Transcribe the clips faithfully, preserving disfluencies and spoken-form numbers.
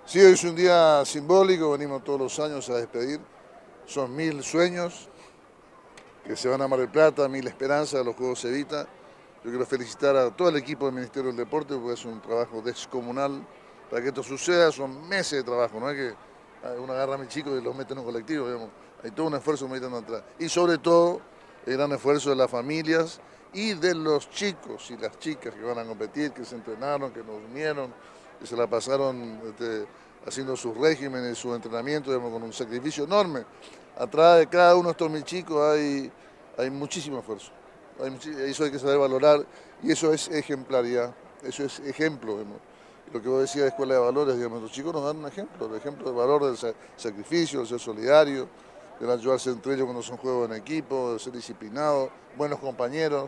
Sí, hoy es un día simbólico, venimos todos los años a despedir. Son mil sueños que se van a Mar del Plata, mil esperanzas a los Juegos Evita. Yo quiero felicitar a todo el equipo del Ministerio del Deporte porque es un trabajo descomunal. Para que esto suceda son meses de trabajo, no es que uno agarra a mis chicos y los mete en un colectivo, digamos. Hay todo un esfuerzo meditando atrás. Y sobre todo, el gran esfuerzo de las familias y de los chicos y las chicas que van a competir, que se entrenaron, que nos unieron, que se la pasaron este, haciendo sus regímenes, sus entrenamientos, digamos, con un sacrificio enorme. Atrás de cada uno de estos mil chicos hay, hay muchísimo esfuerzo. Hay much eso hay que saber valorar y eso es ejemplaridad, eso es ejemplo. Digamos. Lo que vos decías de Escuela de Valores, digamos, los chicos nos dan un ejemplo, el ejemplo de valor del sacrificio, de ser solidario, de ayudarse entre ellos cuando son juegos en equipo, de ser disciplinados, buenos compañeros,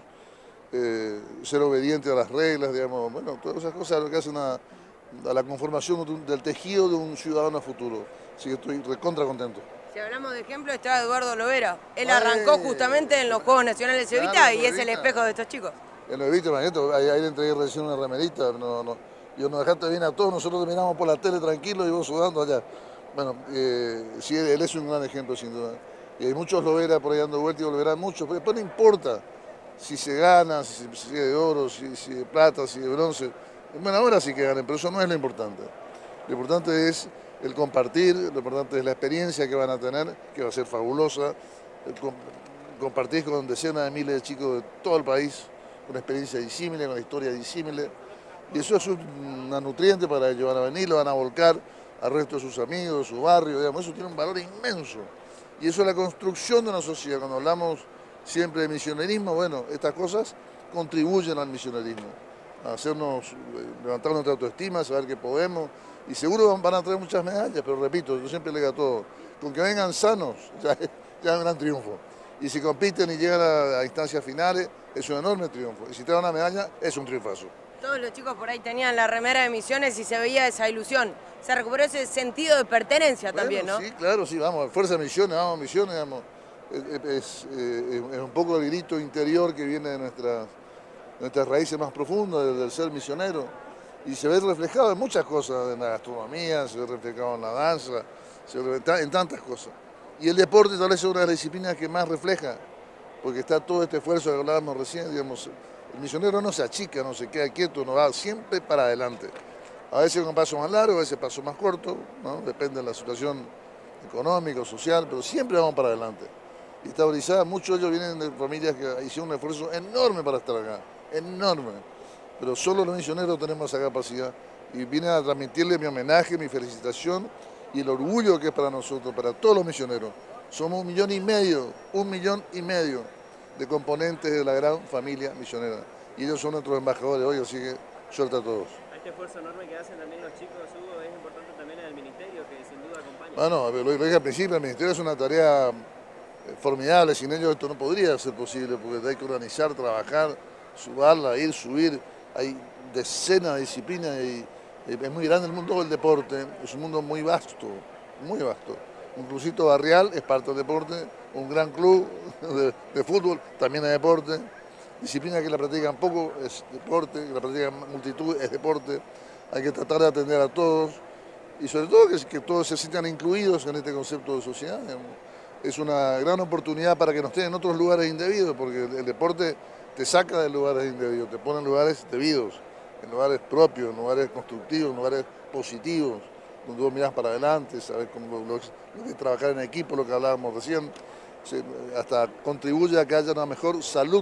eh, ser obedientes a las reglas, digamos, bueno, todas esas cosas lo que hacen a, a la conformación del tejido de un ciudadano a futuro. Así que estoy recontra contento. Si hablamos de ejemplo, está Eduardo Lovera. Él arrancó justamente en los Juegos Nacionales de Evita claro, y es el espejo de estos chicos. En los Evita, imagínate, ahí, ahí le entregué recién una remerita, no, no, yo nos dejaste bien a todos, nosotros te miramos por la tele tranquilos y vos sudando allá. Bueno, eh, sí, él es un gran ejemplo sin duda. Y hay muchos Lovera por ahí dando vueltas y volverán muchos, pero después no importa si se gana, si se si de oro, si, si de plata, si de bronce. Bueno, ahora sí que ganen, pero eso no es lo importante. Lo importante es el compartir, lo importante es la experiencia que van a tener, que va a ser fabulosa. El compartir con decenas de miles de chicos de todo el país, una experiencia disímile, una historia disímile. Y eso es una nutriente para ellos, van a venir, lo van a volcar al resto de sus amigos, de su barrio, digamos, eso tiene un valor inmenso. Y eso es la construcción de una sociedad. Cuando hablamos siempre de misionerismo, bueno, estas cosas contribuyen al misionerismo, a hacernos, levantar nuestra autoestima, saber que podemos, y seguro van a traer muchas medallas, pero repito, yo siempre le digo a todos, con que vengan sanos, ya es, ya es un gran triunfo. Y si compiten y llegan a, a instancias finales, es un enorme triunfo. Y si traen una medalla, es un triunfazo. Todos los chicos por ahí tenían la remera de Misiones y se veía esa ilusión. Se recuperó ese sentido de pertenencia bueno, también, ¿no? Sí, claro, sí, vamos, Fuerza Misiones, vamos, Misiones, vamos. Es, es, es, es un poco el grito interior que viene de nuestras, nuestras raíces más profundas, del, del ser misionero. Y se ve reflejado en muchas cosas, en la gastronomía, se ve reflejado en la danza, se ve en tantas cosas. Y el deporte tal vez es una de las disciplinas que más refleja, porque está todo este esfuerzo que hablábamos recién, digamos. El misionero no se achica, no se queda quieto, no va siempre para adelante. A veces con paso más largo, a veces paso más corto, ¿no? Depende de la situación económica, social, pero siempre vamos para adelante. Y estabilizada, muchos de ellos vienen de familias que hicieron un esfuerzo enorme para estar acá, enorme. Pero solo los misioneros tenemos esa capacidad. Y vine a transmitirle mi homenaje, mi felicitación y el orgullo que es para nosotros, para todos los misioneros. Somos un millón y medio, un millón y medio de componentes de la gran familia misionera. Y ellos son nuestros embajadores hoy, así que suerte a todos. A este esfuerzo enorme que hacen también los chicos, Hugo, es importante también en el ministerio, que sin duda acompaña. Bueno, lo dije al principio, el ministerio es una tarea formidable, sin ellos esto no podría ser posible, porque hay que organizar, trabajar, subarla, ir, subir, hay decenas de disciplinas y es muy grande el mundo del deporte, es un mundo muy vasto, muy vasto. Un clubcito barrial es parte del deporte, un gran club de, de fútbol también es deporte, disciplina que la practican poco es deporte, que la practican multitud es deporte, hay que tratar de atender a todos y sobre todo que, que todos se sientan incluidos en este concepto de sociedad. Es una gran oportunidad para que no estén en otros lugares indebidos, porque el, el deporte te saca de lugares indebidos, te pone en lugares debidos, en lugares propios, en lugares constructivos, en lugares positivos, donde vos mirás para adelante, sabés cómo lo, lo, lo que es trabajar en equipo, lo que hablábamos recién, se, hasta contribuye a que haya una mejor salud,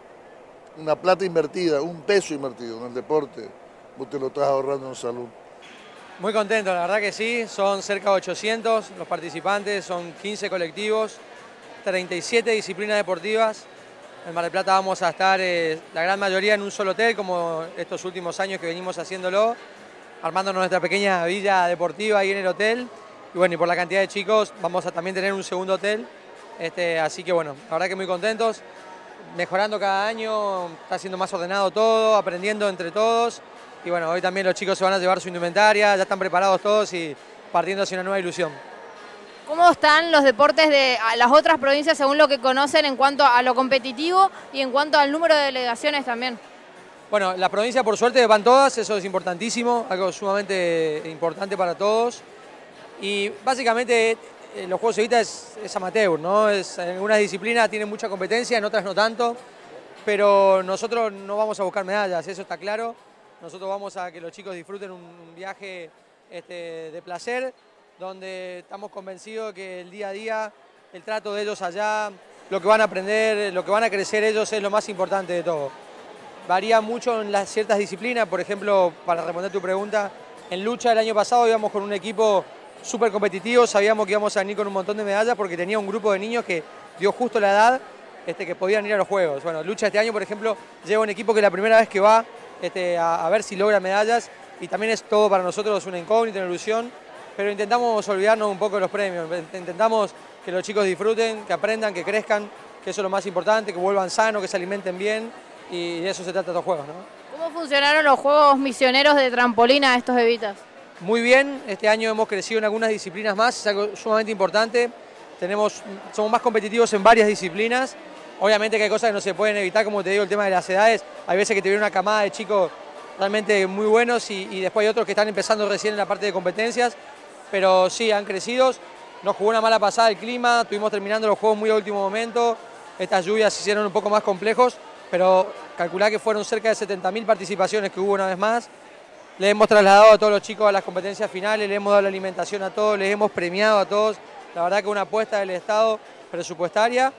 una plata invertida, un peso invertido en el deporte, vos te lo estás ahorrando en salud. Muy contento, la verdad que sí, son cerca de ochocientos los participantes, son quince colectivos, treinta y siete disciplinas deportivas. En Mar del Plata vamos a estar eh, la gran mayoría en un solo hotel, como estos últimos años que venimos haciéndolo, armándonos nuestra pequeña villa deportiva ahí en el hotel. Y bueno, y por la cantidad de chicos vamos a también tener un segundo hotel. Este, así que bueno, la verdad que muy contentos, mejorando cada año, está siendo más ordenado todo, aprendiendo entre todos. Y bueno, hoy también los chicos se van a llevar su indumentaria, ya están preparados todos y partiendo hacia una nueva ilusión. ¿Cómo están los deportes de las otras provincias según lo que conocen en cuanto a lo competitivo y en cuanto al número de delegaciones también? Bueno, las provincias por suerte van todas, eso es importantísimo, algo sumamente importante para todos. Y básicamente eh, los Juegos Evita es, es amateur, ¿no? Es, en algunas disciplinas tienen mucha competencia, en otras no tanto, pero nosotros no vamos a buscar medallas, eso está claro. Nosotros vamos a que los chicos disfruten un, un viaje este, de placer, donde estamos convencidos de que el día a día, el trato de ellos allá, lo que van a aprender, lo que van a crecer ellos es lo más importante de todo. Varía mucho en las ciertas disciplinas, por ejemplo, para responder tu pregunta, en lucha el año pasado íbamos con un equipo súper competitivo, sabíamos que íbamos a venir con un montón de medallas porque tenía un grupo de niños que dio justo la edad este, que podían ir a los Juegos. Bueno, lucha este año, por ejemplo, lleva un equipo que es la primera vez que va este, a, a ver si logra medallas y también es todo para nosotros una incógnita, una ilusión, pero intentamos olvidarnos un poco de los premios, intentamos que los chicos disfruten, que aprendan, que crezcan, que eso es lo más importante, que vuelvan sanos, que se alimenten bien. Y de eso se trata estos juegos, ¿no? ¿Cómo funcionaron los Juegos Misioneros de Trampolina estos Evitas? Muy bien, este año hemos crecido en algunas disciplinas más, es algo sumamente importante. Tenemos, somos más competitivos en varias disciplinas. Obviamente que hay cosas que no se pueden evitar, como te digo, el tema de las edades. Hay veces que te viene una camada de chicos realmente muy buenos y, y después hay otros que están empezando recién en la parte de competencias. Pero sí, han crecido. Nos jugó una mala pasada el clima, estuvimos terminando los juegos muy a último momento. Estas lluvias se hicieron un poco más complejos. Pero calculá que fueron cerca de setenta mil participaciones que hubo una vez más. Le hemos trasladado a todos los chicos a las competencias finales, le hemos dado la alimentación a todos, les hemos premiado a todos. La verdad que una apuesta del Estado presupuestaria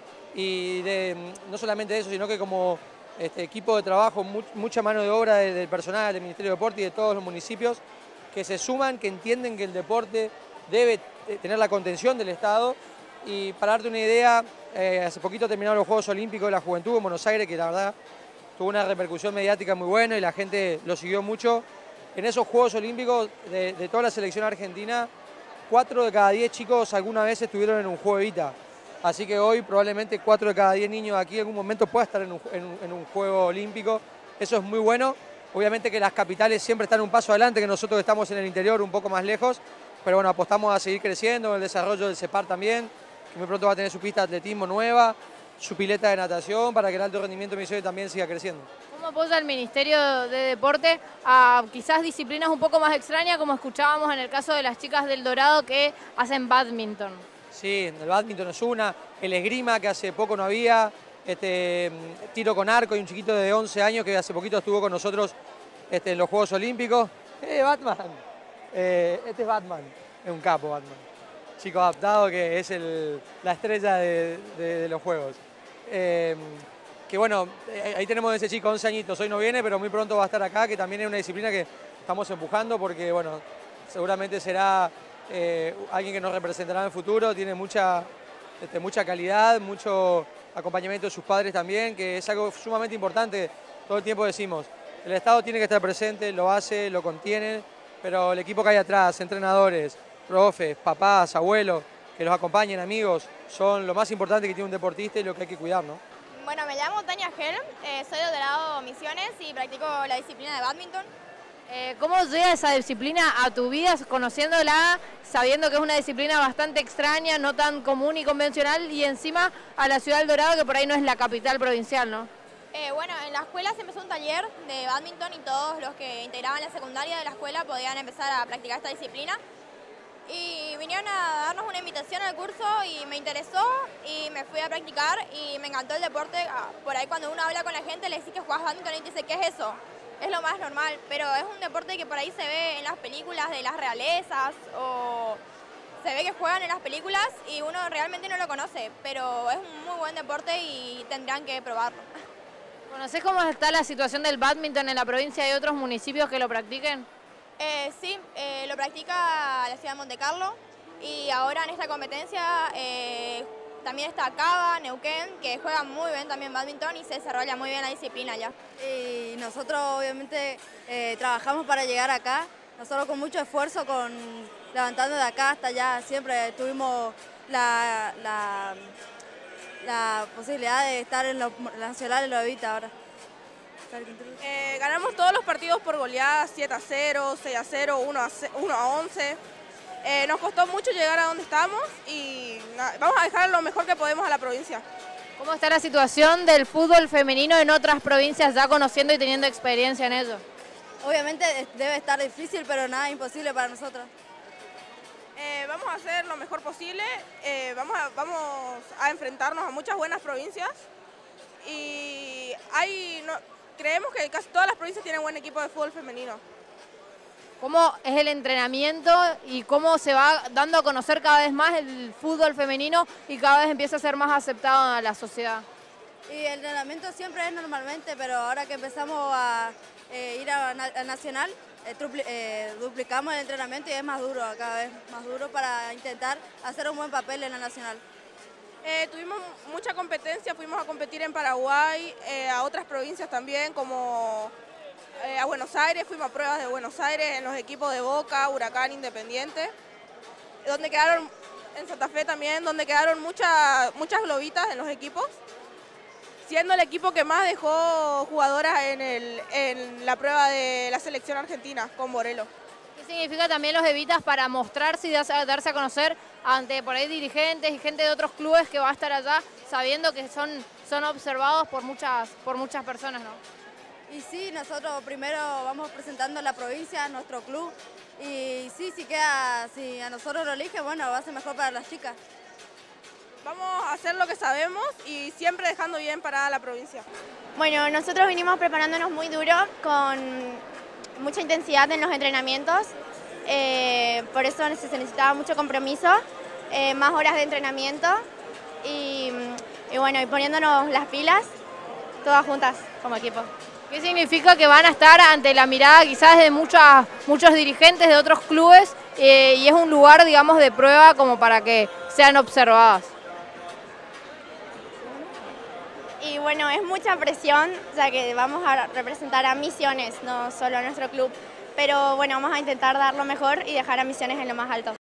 y de, no solamente eso, sino que como este, equipo de trabajo, mu mucha mano de obra del, del personal del Ministerio de Deporte y de todos los municipios que se suman, que entienden que el deporte debe tener la contención del Estado. Y para darte una idea, eh, hace poquito terminaron los Juegos Olímpicos de la Juventud en Buenos Aires, que la verdad tuvo una repercusión mediática muy buena y la gente lo siguió mucho. En esos Juegos Olímpicos de, de toda la selección argentina, cuatro de cada diez chicos alguna vez estuvieron en un Juego Evita. Así que hoy probablemente cuatro de cada diez niños aquí en algún momento pueda estar en un, en, un, en un Juego Olímpico. Eso es muy bueno. Obviamente que las capitales siempre están un paso adelante, que nosotros estamos en el interior un poco más lejos. Pero bueno, apostamos a seguir creciendo, el desarrollo del CEPAR también, que muy pronto va a tener su pista de atletismo nueva, su pileta de natación, para que el alto rendimiento misionero también siga creciendo. ¿Cómo apoya el Ministerio de Deporte a quizás disciplinas un poco más extrañas, como escuchábamos en el caso de las chicas del Dorado que hacen bádminton? Sí, el bádminton es una, el esgrima que hace poco no había, este, tiro con arco, hay un chiquito de once años que hace poquito estuvo con nosotros este, en los Juegos Olímpicos. ¡Eh, Batman! Eh, este es Batman, es un capo Batman. Chico adaptado que es el, la estrella de, de, de los Juegos. Eh, que bueno, ahí tenemos a ese chico, once añitos, hoy no viene, pero muy pronto va a estar acá, que también es una disciplina que estamos empujando porque bueno, seguramente será eh, alguien que nos representará en el futuro, tiene mucha, este, mucha calidad, mucho acompañamiento de sus padres también, que es algo sumamente importante, todo el tiempo decimos. El Estado tiene que estar presente, lo hace, lo contiene, pero el equipo que hay atrás, entrenadores, profes, papás, abuelos, que los acompañen, amigos, son lo más importante que tiene un deportista y lo que hay que cuidar, ¿no? Bueno, me llamo Tania Helm, eh, soy de Dorado Misiones y practico la disciplina de bádminton. Eh, ¿Cómo llega esa disciplina a tu vida, conociéndola, sabiendo que es una disciplina bastante extraña, no tan común y convencional, y encima a la ciudad del Dorado, que por ahí no es la capital provincial, ¿no? Eh, bueno, en la escuela se empezó un taller de bádminton y todos los que integraban la secundaria de la escuela podían empezar a practicar esta disciplina. Y vinieron a darnos una invitación al curso y me interesó y me fui a practicar y me encantó el deporte. Por ahí cuando uno habla con la gente le dice que juegas bádminton y te dice, ¿qué es eso? Es lo más normal, pero es un deporte que por ahí se ve en las películas de las realezas o se ve que juegan en las películas y uno realmente no lo conoce, pero es un muy buen deporte y tendrán que probarlo. ¿Conocés cómo está la situación del bádminton en la provincia y otros municipios que lo practiquen? Eh, sí, eh, lo practica la ciudad de Monte Carlo y ahora en esta competencia eh, también está Cava, Neuquén, que juegan muy bien también bádminton y se desarrolla muy bien la disciplina ya. Y nosotros obviamente eh, trabajamos para llegar acá, nosotros con mucho esfuerzo, con levantando de acá hasta allá, siempre tuvimos la, la, la posibilidad de estar en los nacionales, lo evita ahora. Eh, ganamos todos los partidos por goleada, siete a cero, seis a cero, uno a once. Eh, nos costó mucho llegar a donde estamos y nada, vamos a dejar lo mejor que podemos a la provincia. ¿Cómo está la situación del fútbol femenino en otras provincias, ya conociendo y teniendo experiencia en ello? Obviamente debe estar difícil, pero nada imposible para nosotros. Eh, vamos a hacer lo mejor posible, eh, vamos, a, vamos a enfrentarnos a muchas buenas provincias y hay, no, creemos que casi todas las provincias tienen buen equipo de fútbol femenino. ¿Cómo es el entrenamiento y cómo se va dando a conocer cada vez más el fútbol femenino y cada vez empieza a ser más aceptado en la sociedad? Y el entrenamiento siempre es normalmente, pero ahora que empezamos a eh, ir a, a Nacional, eh, trupli, eh, duplicamos el entrenamiento y es más duro, cada vez más duro para intentar hacer un buen papel en la Nacional. Eh, tuvimos mucha competencia, fuimos a competir en Paraguay, eh, a otras provincias también, como eh, a Buenos Aires, fuimos a pruebas de Buenos Aires en los equipos de Boca, Huracán, Independiente, donde quedaron, en Santa Fe también, donde quedaron muchas, muchas globitas en los equipos, siendo el equipo que más dejó jugadoras en, el, en la prueba de la selección argentina con Borelo. ¿Qué significa también los Evitas para mostrarse y darse a conocer ante por ahí dirigentes y gente de otros clubes que va a estar allá, sabiendo que son, son observados por muchas, por muchas personas, ¿no? Y sí, nosotros primero vamos presentando a la provincia, a nuestro club, y sí, si queda, si a nosotros lo eligen, bueno, va a ser mejor para las chicas. Vamos a hacer lo que sabemos y siempre dejando bien parada la provincia. Bueno, nosotros vinimos preparándonos muy duro, con mucha intensidad en los entrenamientos, eh, por eso se necesitaba mucho compromiso, eh, más horas de entrenamiento y, y bueno, y poniéndonos las pilas, todas juntas como equipo. ¿Qué significa que van a estar ante la mirada quizás de muchas, muchos dirigentes de otros clubes eh, y es un lugar, digamos, de prueba como para que sean observadas? Y bueno, es mucha presión, ya que vamos a representar a Misiones, no solo a nuestro club, pero bueno, vamos a intentar dar lo mejor y dejar a Misiones en lo más alto.